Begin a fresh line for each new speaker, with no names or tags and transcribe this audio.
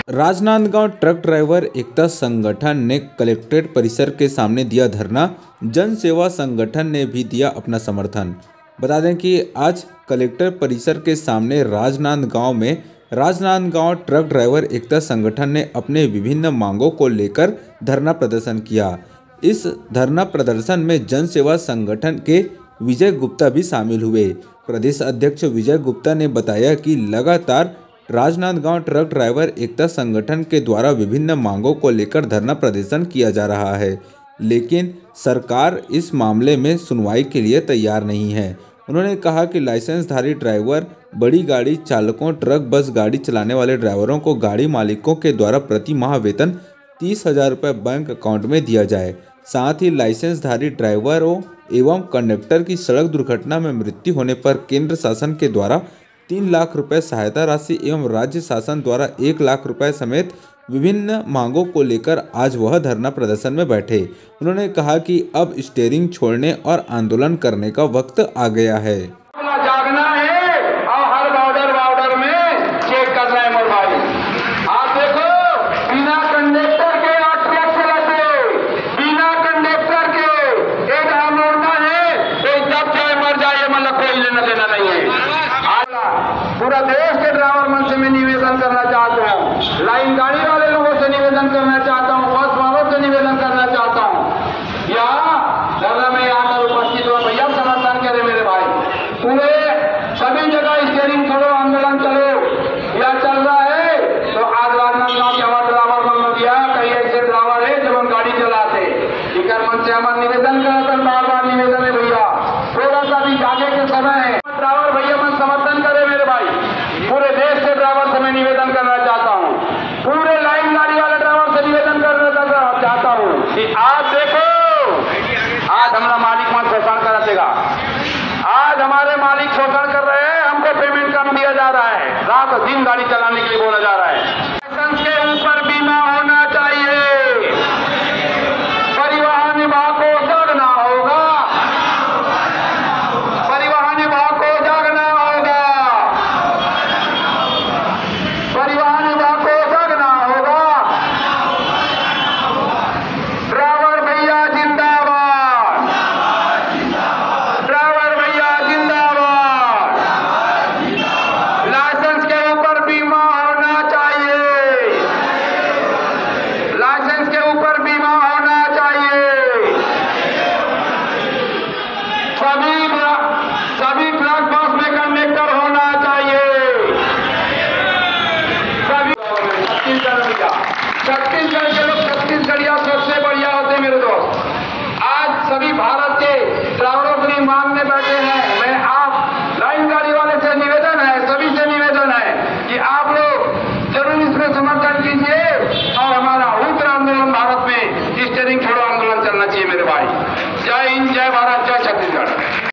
Rajnandgaon truck driver एकता संगठन ने collectorate परिसर के सामने दिया धरना। जन सेवा संगठन ने भी दिया अपना समर्थन। बता दें कि आज कलेक्टर परिसर के सामने राजनांदगांव ट्रक ड्राइवर एकता संगठन ने अपने विभिन्न मांगों को लेकर धरना प्रदर्शन किया। इस धरना प्रदर्शन में जन सेवा संगठन के विजय गुप्ता भी शामिल हुए। प्रदेश अध्यक्ष विजय गुप्ता ने बताया कि लगातार राजनांदगांव ट्रक ड्राइवर एकता संगठन के द्वारा विभिन्न मांगों को लेकर धरना प्रदर्शन किया जा रहा है, लेकिन सरकार इस मामले में सुनवाई के लिए तैयार नहीं है। उन्होंने कहा कि लाइसेंसधारी ड्राइवर, बड़ी गाड़ी चालकों, ट्रक बस गाड़ी चलाने वाले ड्राइवरों को गाड़ी मालिकों के द्वारा प्रति माह वेतन 30,000 रुपये बैंक अकाउंट में दिया जाए। साथ ही लाइसेंसधारी ड्राइवरों एवं कंडक्टर की सड़क दुर्घटना में मृत्यु होने पर केंद्र शासन के द्वारा 3 लाख रुपए सहायता राशि एवं राज्य शासन द्वारा 1 लाख रुपए समेत विभिन्न मांगों को लेकर आज वह धरना प्रदर्शन में बैठे। उन्होंने कहा कि अब स्टीयरिंग छोड़ने और आंदोलन करने का वक्त आ गया है।
जागना है और हर बॉर्डर में चेक करना है। मोबाइल आप देखो, बिना कंडक्टर के ट्रक चलाते, बिना कंडक्टर के एक मोड़ना है तो जब चाहे मर जाए, मतलब कोई लेना देना नहीं है। पूरा देश के ड्राइवर मन से मैं निवेदन करना चाहता हूँ, लाइन गाड़ी वाले लोगों से निवेदन करना चाहता हूँ, बस वालों से निवेदन करना चाहता हूँ, यहाँ धरना में आकर उपस्थित हुआ भैया समर्थन करें मेरे भाई। पूरे सभी जगह स्टीयरिंग छोड़ो आंदोलन चलो या चल रहा है। तो आज राजनांदगांव के हमारे ड्राइवर मन में दिया, कई ऐसे ड्राइवर है जब हम गाड़ी चलाते, इकर मन से हमारा निवेदन करता, बार बार निवेदन है भैया, थोड़ा सा भी आगे के समय है, ड्राइवर भैया मन समर्थन करे मेरे भाई। पूरे देश के ड्राइवर से मैं निवेदन करना चाहता हूँ, पूरे लाइन गाड़ी वाले ड्राइवर से निवेदन करना चाहता हूँ कि आप देखो, आज हमारा मालिक मन शोषण करातेगा, आज हमारे मालिक शोषण कर रहे हैं, हमको पेमेंट कम दिया जा रहा है, रात दिन गाड़ी चलाने के लिए बोला जा रहा है। लाइसेंस के ऊपर बीमा होना चाहिए, परिवहन विभाग को जगना होगा, परिवहन विभाग को जगना होगा, परिवहन विभाग को जगना होगा। ड्राइवर भैया जिंदाबाद, ड्राइवर भैया जिंदाबाद। लाइसेंस के ऊपर बीमा होना चाहिए, लाइसेंस के ऊपर बीमा होना चाहिए। सभी